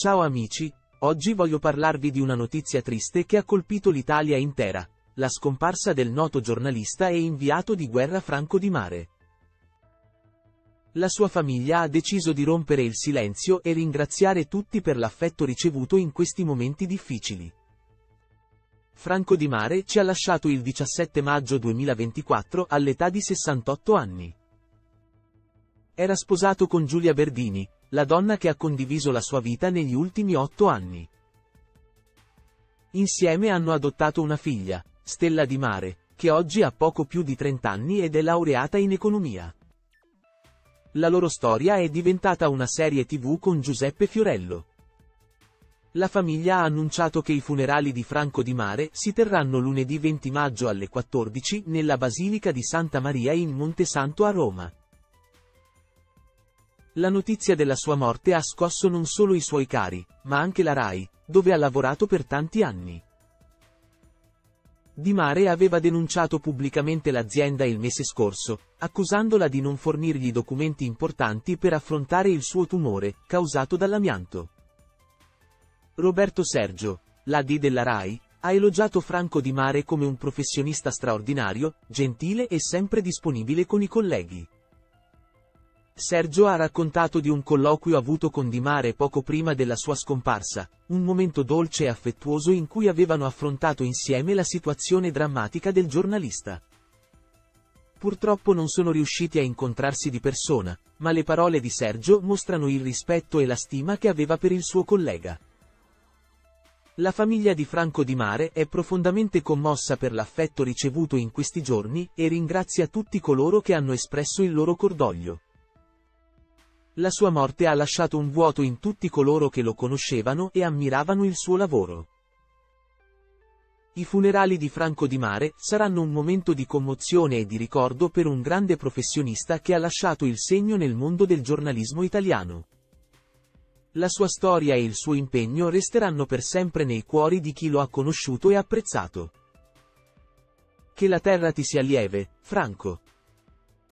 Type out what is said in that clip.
Ciao amici, oggi voglio parlarvi di una notizia triste che ha colpito l'Italia intera, la scomparsa del noto giornalista e inviato di guerra Franco Di Mare. La sua famiglia ha deciso di rompere il silenzio e ringraziare tutti per l'affetto ricevuto in questi momenti difficili. Franco Di Mare ci ha lasciato il 17 maggio 2024 all'età di 68 anni. Era sposato con Giulia Berdini, la donna che ha condiviso la sua vita negli ultimi 8 anni. Insieme hanno adottato una figlia, Stella Di Mare, che oggi ha poco più di 30 anni ed è laureata in economia. La loro storia è diventata una serie TV con Giuseppe Fiorello. La famiglia ha annunciato che i funerali di Franco Di Mare si terranno lunedì 20 maggio alle 14 nella Basilica di Santa Maria in Montesanto a Roma. La notizia della sua morte ha scosso non solo i suoi cari, ma anche la Rai, dove ha lavorato per tanti anni. Di Mare aveva denunciato pubblicamente l'azienda il mese scorso, accusandola di non fornirgli documenti importanti per affrontare il suo tumore, causato dall'amianto. Roberto Sergio, l'AD della Rai, ha elogiato Franco Di Mare come un professionista straordinario, gentile e sempre disponibile con i colleghi. Sergio ha raccontato di un colloquio avuto con Di Mare poco prima della sua scomparsa, un momento dolce e affettuoso in cui avevano affrontato insieme la situazione drammatica del giornalista. Purtroppo non sono riusciti a incontrarsi di persona, ma le parole di Sergio mostrano il rispetto e la stima che aveva per il suo collega. La famiglia di Franco Di Mare è profondamente commossa per l'affetto ricevuto in questi giorni e ringrazia tutti coloro che hanno espresso il loro cordoglio. La sua morte ha lasciato un vuoto in tutti coloro che lo conoscevano e ammiravano il suo lavoro. I funerali di Franco Di Mare saranno un momento di commozione e di ricordo per un grande professionista che ha lasciato il segno nel mondo del giornalismo italiano. La sua storia e il suo impegno resteranno per sempre nei cuori di chi lo ha conosciuto e apprezzato. Che la terra ti sia lieve, Franco.